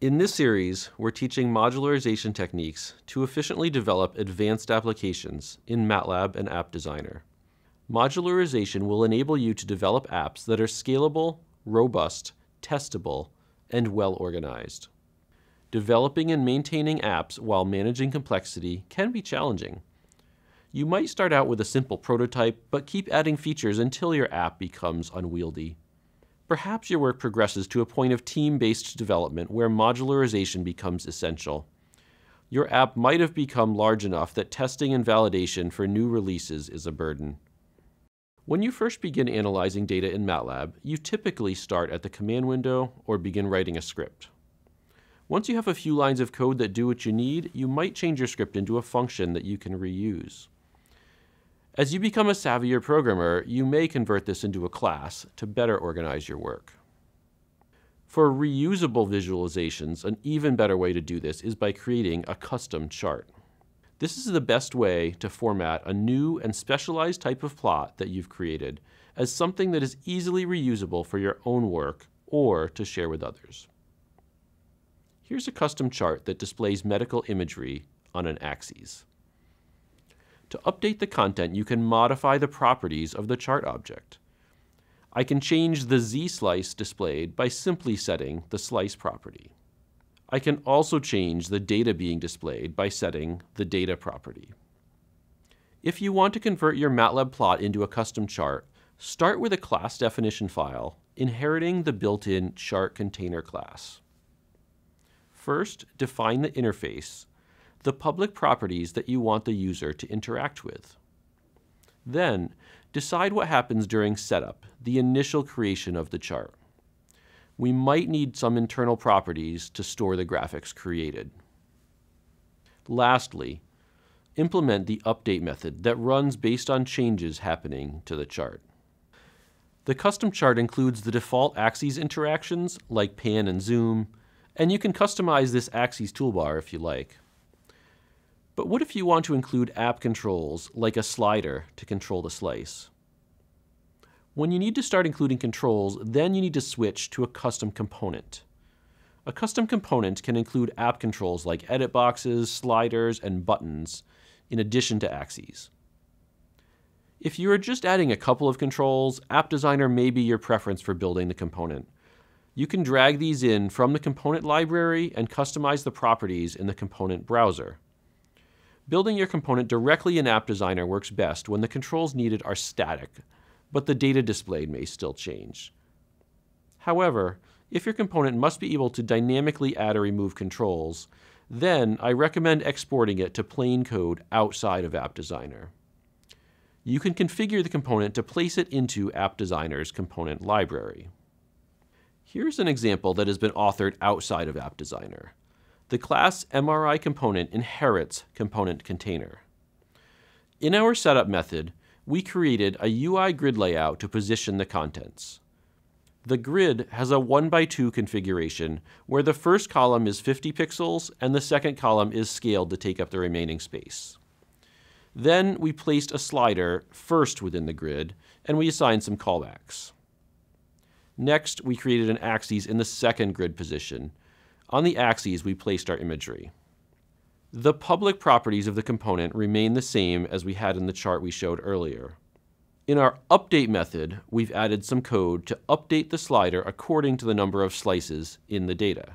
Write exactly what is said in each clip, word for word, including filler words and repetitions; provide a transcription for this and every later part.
In this series, we're teaching modularization techniques to efficiently develop advanced applications in MATLAB and App Designer. Modularization will enable you to develop apps that are scalable, robust, testable, and well-organized. Developing and maintaining apps while managing complexity can be challenging. You might start out with a simple prototype, but keep adding features until your app becomes unwieldy. Perhaps your work progresses to a point of team-based development where modularization becomes essential. Your app might have become large enough that testing and validation for new releases is a burden. When you first begin analyzing data in MATLAB, you typically start at the command window or begin writing a script. Once you have a few lines of code that do what you need, you might change your script into a function that you can reuse. As you become a savvier programmer, you may convert this into a class to better organize your work. For reusable visualizations, an even better way to do this is by creating a custom chart. This is the best way to format a new and specialized type of plot that you've created as something that is easily reusable for your own work or to share with others. Here's a custom chart that displays medical imagery on an axis. To update the content, you can modify the properties of the chart object. I can change the Z-slice displayed by simply setting the slice property. I can also change the data being displayed by setting the data property. If you want to convert your MATLAB plot into a custom chart, start with a class definition file, inheriting the built-in chart container class. First, define the interface, the public properties that you want the user to interact with. Then, decide what happens during setup, the initial creation of the chart. We might need some internal properties to store the graphics created. Lastly, implement the update method that runs based on changes happening to the chart. The custom chart includes the default axes interactions like pan and zoom, and you can customize this axes toolbar if you like. But what if you want to include app controls like a slider to control the slice? When you need to start including controls, then you need to switch to a custom component. A custom component can include app controls like edit boxes, sliders, and buttons, in addition to axes. If you are just adding a couple of controls, App Designer may be your preference for building the component. You can drag these in from the component library and customize the properties in the component browser. Building your component directly in App Designer works best when the controls needed are static, but the data displayed may still change. However, if your component must be able to dynamically add or remove controls, then I recommend exporting it to plain code outside of App Designer. You can configure the component to place it into App Designer's component library. Here's an example that has been authored outside of App Designer. The class M R I component inherits component container. In our setup method, we created a U I grid layout to position the contents. The grid has a one by two configuration where the first column is fifty pixels and the second column is scaled to take up the remaining space. Then we placed a slider first within the grid and we assigned some callbacks. Next, we created an axis in the second grid position. On the axes, we placed our imagery. The public properties of the component remain the same as we had in the chart we showed earlier. In our update method, we've added some code to update the slider according to the number of slices in the data.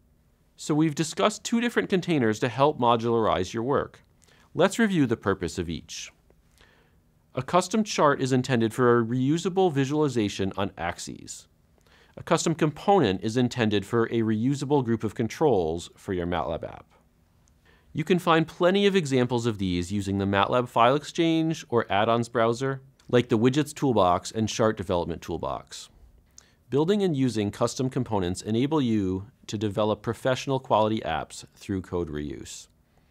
So we've discussed two different containers to help modularize your work. Let's review the purpose of each. A custom chart is intended for a reusable visualization on axes. A custom component is intended for a reusable group of controls for your MATLAB app. You can find plenty of examples of these using the MATLAB File Exchange or add-ons browser, like the Widgets Toolbox and Chart Development Toolbox. Building and using custom components enable you to develop professional quality apps through code reuse.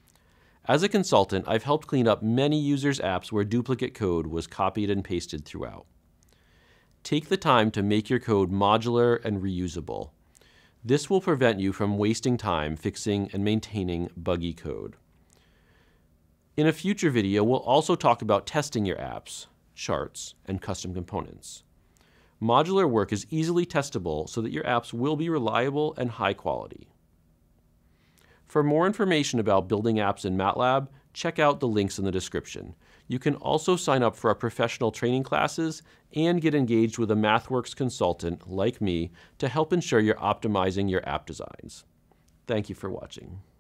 As a consultant, I've helped clean up many users' apps where duplicate code was copied and pasted throughout. Take the time to make your code modular and reusable. This will prevent you from wasting time fixing and maintaining buggy code. In a future video, we'll also talk about testing your apps, charts, and custom components. Modular work is easily testable so that your apps will be reliable and high quality. For more information about building apps in MATLAB, check out the links in the description. You can also sign up for our professional training classes and get engaged with a MathWorks consultant like me to help ensure you're optimizing your app designs. Thank you for watching.